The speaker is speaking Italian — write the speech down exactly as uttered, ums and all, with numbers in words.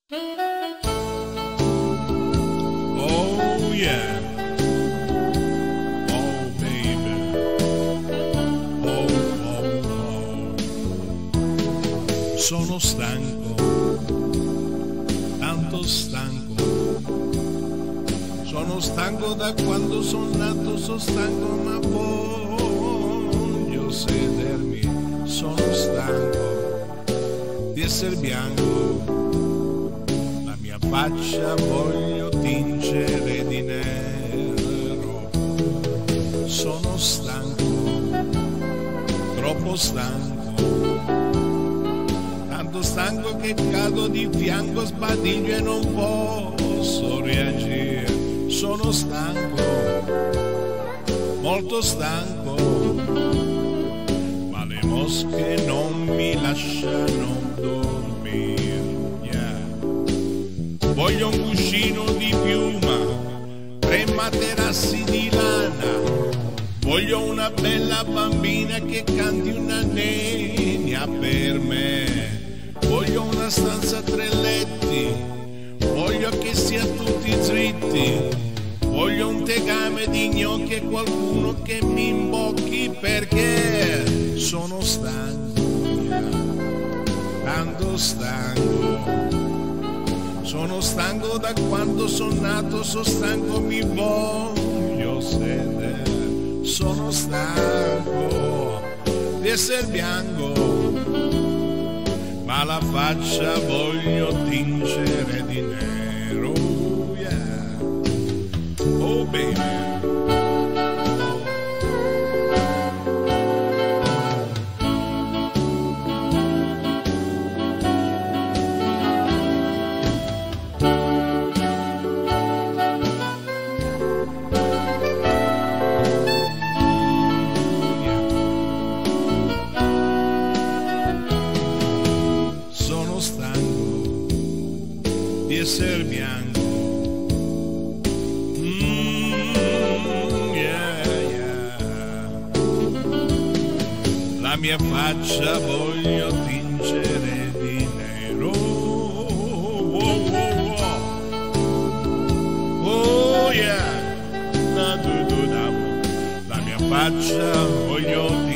Oh yeah, oh baby, oh oh oh. Sono stanco, tanto stanco. Sono stanco da quando sono nato, sono stanco ma voglio sedermi. Sono stanco di essere bianco, la mia faccia voglio tingere di nero. Sono stanco, troppo stanco, tanto stanco che cado di fianco, sbadiglio e non posso reagire. Sono stanco, molto stanco, ma le mosche non mi lasciano dormire. Yeah. Voglio un cuscino di piuma, tre materassi di lana, voglio una bella bambina che canti una nenia per me, voglio una stanza a tre letti, voglio che sia tutti dritti, voglio un tegame di gnocchi e qualcuno che mi imbocchi perché sono stanco, tanto stanco. Sono stanco da quando sono nato, sono stanco, mi voglio sedere. Sono stanco di essere bianco, ma la faccia voglio tingere di nero. Yeah. Oh baby. Sono stanco di essere bianco. Mm, yeah, yeah. La mia faccia voglio tingere di nero. Oh, oh, oh. Oh yeah. La, du, du, da. La mia faccia voglio